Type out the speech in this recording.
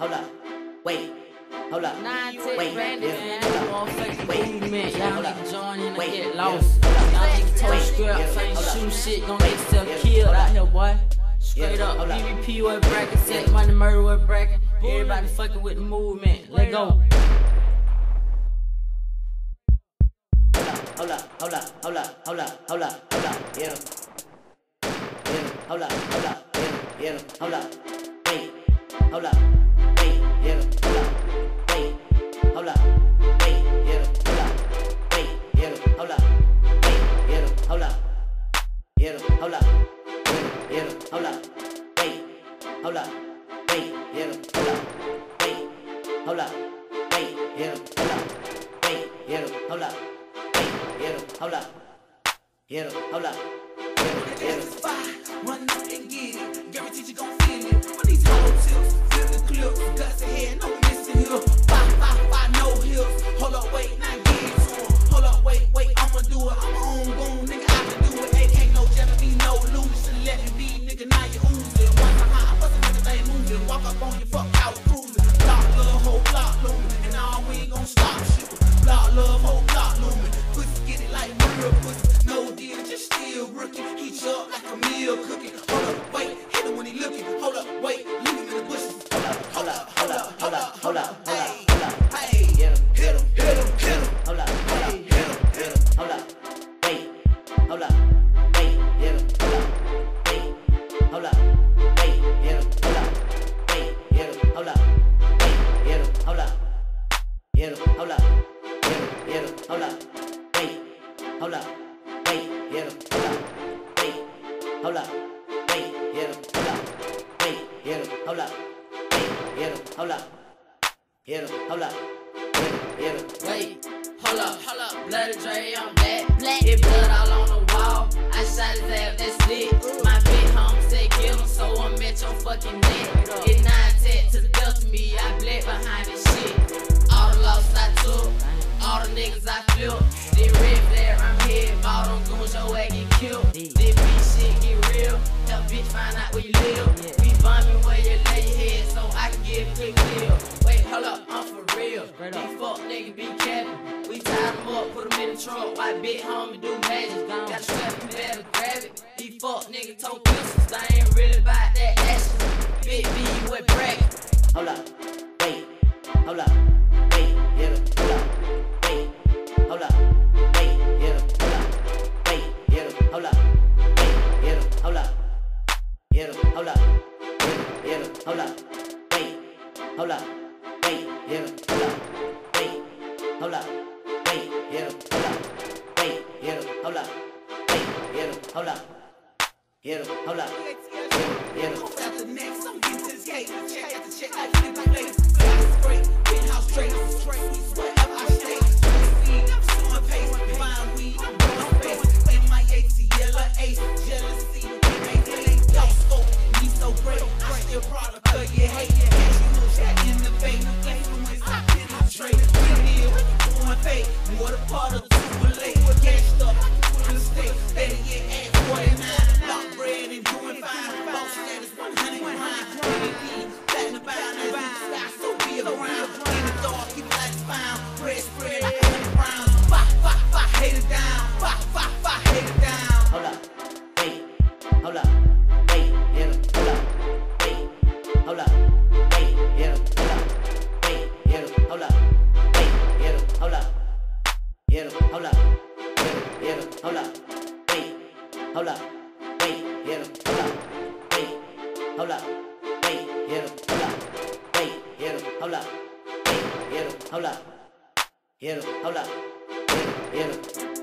hold up, wait, hold up, wait, Motherfucking movement, y'all niggas join in and get lost. Y'all niggas told scraps, ain't shoot shit, gon' get yourself killed out here, boy. Straight up, BVP with bracket, set money murder with bracket. Everybody fucking with the movement. Let go. Hold up, hold up, hold up, hold up, hold up, hold up, yeah. Hold up, hold up, yeah, hold up, wait, hold up, wait, yeah, hold up, wait, hold up, wait, yeah, hold up, wait, yeah, hold up, wait, yeah, hold up, yeah, hold up, yeah, hold up, wait, hold up, wait, yeah, hold up, wait, hold up, wait, yeah, hold up, wait, yeah, hold up, wait, yeah, hold up, yeah, hold up. Run up and get it, guarantee you gon' feel it. When these hollow tips, flip the clips, guts ahead, no missing here. 5, no hips. Hold up, wait, now get it to him. Hold up, wait, I'ma do it. I'm my own goon, nigga, I can do it. Ain't no jealousy, no losing. Let me be, nigga, now you oozing. Once I'm high, bust a nigga, they moving. Walk up on you, fuck out cruising. Block love, whole block looming. And all we ain't gon' stop shooting. Block love, whole block looming. Pussy get it like real pussy. No deal, just still rookie. Heat you up like a meal cooking. Hold up, wait, hit him when he looking. Hold up, wait, leave him in the bushes. Hold up, hold up, hold up, hold up, hold up, hey, hit him, hold up, hey, hit him, hold up, wait, hold up, wait, hit him, hold up, wait, hold up, wait, hit him, hold up, wait, hit him, hold up, wait, hit him, hold up, hit him, hold up, hit him, hold up, wait, hold up, wait, hit him, hold up, wait, hold up, wait, hit him, hold up, wait, hit him, hold up, wait, hit him, hold up, hit him, hold up, hit him, Wait, hold up, bloody Dre, I'm black. It blood all on the wall. I shot his ass, that's lit. My big homie said kill him, so I'm at your fucking neck. It's 9-10 to the death of me, I bled behind this shit. All the losses I took, all the niggas I flipped. This red flag around here, all them goons, your ass get killed. This bitch shit get real, help bitch find out where you live. We bumpin' where you lay your head, so I can get a quick deal. Wait, hold up, I'm for real. These fuck niggas be capping. We tied them up, put them in the trunk. White big homie do magic. Got a strap, you better grab it. These fuck niggas told pistols, they ain't really about that action. Big B with bracket. hold up, wait, hold up, wait, hit him, hold up, wait, hold up, wait, hit him, hold up, wait, hit him, hold up, wait, hit him, hold up, hit him, hold up, hit him, hold up, wait, hold up, wait, hit him, hold up, wait, hold up, wait, hit him, hold up, wait, hit him, hold up, wait, hit him, hold up, hit him, hold up, hit him. Out the next, I'm getting to this gate. Check after check, like flip like ladies. Fast straight, penthouse straight. We wherever I stay. I'm showing pace. Fine weed, I'm going face. Playing my ATL ace. Jealousy, ain't don't scope. Me so great. I still proud of her, you hate it. Chat in the bay. Influence, I penetrate. Going fake. More the part of the super late. Cashed up, real estate. Better get ass 49. Long bread and doing fine. Boss status 100 behind. Platinum bound as the sky, so be around. In the dark, keep lights found. Red spread, I turn it round. Fight, hate it down. Fight, hate it down. Hold up, wait, hold up, wait, hit him, hold up, wait, hold up, wait, hit him, hold up, wait, hit him, hold up, wait, hit him, hold up, hit him, hold up, hit him, hold up, wait, hold up, wait, hit him, hold up, wait, hold up, wait, hit him, hold up, wait, hit him, hold up, wait, hit him, hold up, hit him, hold up, hit him.